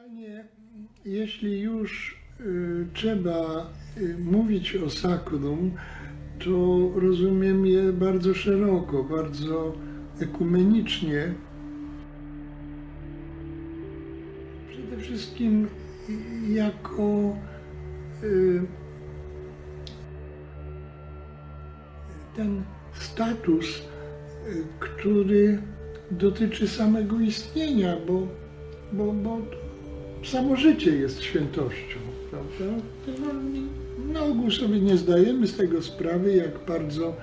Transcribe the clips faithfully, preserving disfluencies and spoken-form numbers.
Generalnie, jeśli już y, trzeba y, mówić o sakrum, to rozumiem je bardzo szeroko, bardzo ekumenicznie. Przede wszystkim jako y, ten status, y, który dotyczy samego istnienia, bo, bo, bo samo życie jest świętością, prawda? No, na ogół sobie nie zdajemy z tego sprawy, jak bardzo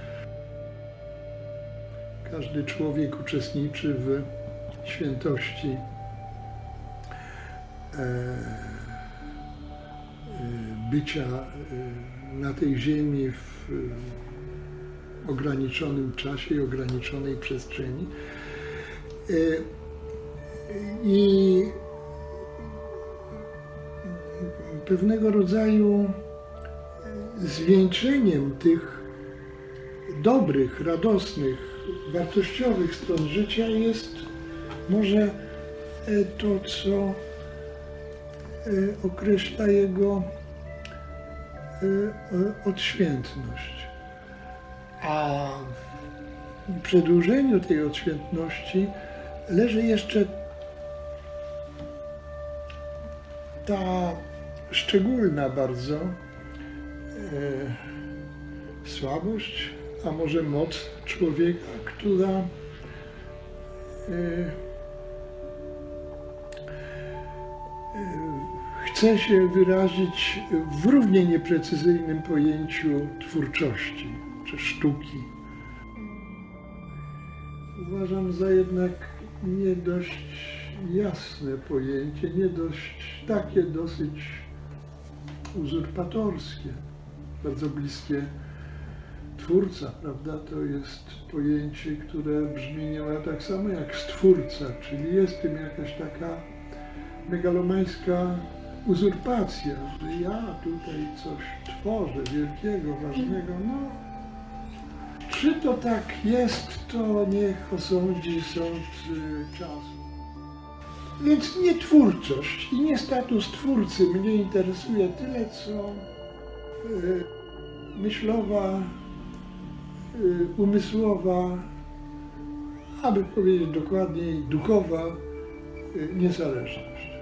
każdy człowiek uczestniczy w świętości e, bycia na tej ziemi w ograniczonym czasie i ograniczonej przestrzeni. I pewnego rodzaju zwieńczeniem tych dobrych, radosnych, wartościowych stron życia jest może to, co określa jego odświętność. A w przedłużeniu tej odświętności leży jeszcze ta szczególna bardzo e, słabość, a może moc człowieka, która e, e, chce się wyrazić w równie nieprecyzyjnym pojęciu twórczości czy sztuki. Uważam za jednak nie dość jasne pojęcie, nie dość takie dosyć uzurpatorskie, bardzo bliskie twórca, prawda? To jest pojęcie, które brzmi niemal tak samo jak stwórca, czyli jest tym jakaś taka megalomańska uzurpacja, że ja tutaj coś tworzę wielkiego, ważnego. No, czy to tak jest, to niech osądzi sąd czasu. Więc nie twórczość i nie status twórcy mnie interesuje tyle, co y, myślowa, y, umysłowa, aby powiedzieć dokładniej, duchowa y, niezależność.